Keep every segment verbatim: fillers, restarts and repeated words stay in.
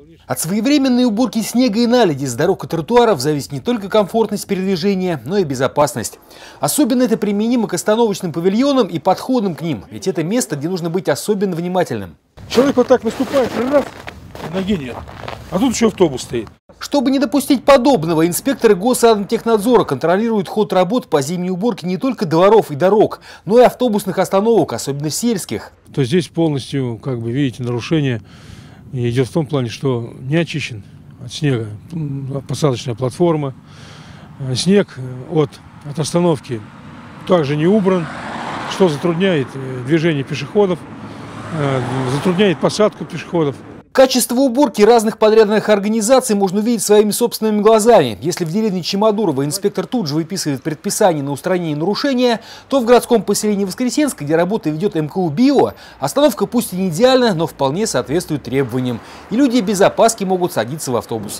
От своевременной уборки снега и наледи с дорог и тротуаров зависит не только комфортность передвижения, но и безопасность. Особенно это применимо к остановочным павильонам и подходам к ним, ведь это место, где нужно быть особенно внимательным. Человек вот так наступает, раз, и ноги нет. А тут еще автобус стоит. Чтобы не допустить подобного, инспекторы Госатомтехнадзора контролируют ход работ по зимней уборке не только дворов и дорог, но и автобусных остановок, особенно сельских. То здесь полностью, как бы видите, нарушение идет в том плане, что не очищен от снега посадочная платформа. Снег от, от остановки также не убран, что затрудняет движение пешеходов, затрудняет посадку пешеходов. Качество уборки разных подрядных организаций можно увидеть своими собственными глазами. Если в деревне Чемодурово инспектор тут же выписывает предписание на устранение нарушения, то в городском поселении Воскресенск, где работу ведет эм ка у «Био», остановка пусть и не идеальна, но вполне соответствует требованиям. И люди без опаски могут садиться в автобус.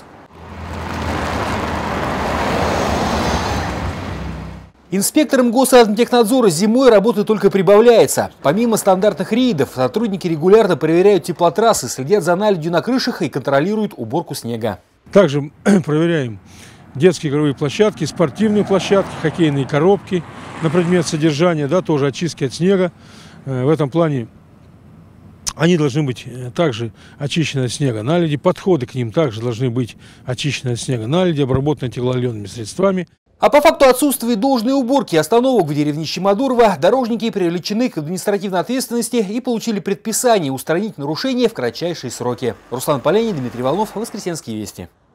Инспекторам Госатомтехнадзора зимой работы только прибавляется. Помимо стандартных рейдов, сотрудники регулярно проверяют теплотрассы, следят за наледью на крышах и контролируют уборку снега. Также проверяем детские игровые площадки, спортивные площадки, хоккейные коробки на предмет содержания, да, тоже очистки от снега. В этом плане они должны быть также очищены от снега наледи, подходы к ним также должны быть очищены от снега наледи, обработаны теплоопыленными средствами. А по факту отсутствия должной уборки остановок в деревне Чемодурово дорожники привлечены к административной ответственности и получили предписание устранить нарушения в кратчайшие сроки. Руслан Полянин, Дмитрий Волнов, Воскресенские вести.